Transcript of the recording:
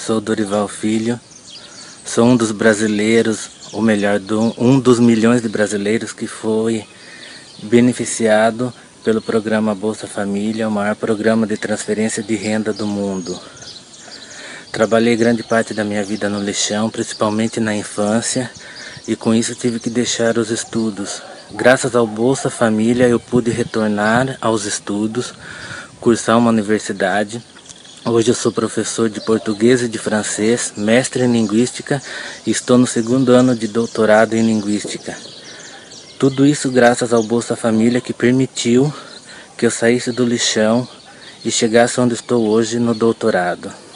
sou Dorival Filho, sou um dos brasileiros, ou melhor, um dos milhões de brasileiros que foi beneficiado pelo programa Bolsa Família, o maior programa de transferência de renda do mundo. Trabalhei grande parte da minha vida no lixão, principalmente na infância, e com isso tive que deixar os estudos. Graças ao Bolsa Família eu pude retornar aos estudos, cursar uma universidade. Hoje eu sou professor de português e de francês, mestre em linguística e estou no 2º ano de doutorado em linguística. Tudo isso graças ao Bolsa Família, que permitiu que eu saísse do lixão e chegasse onde estou hoje no doutorado.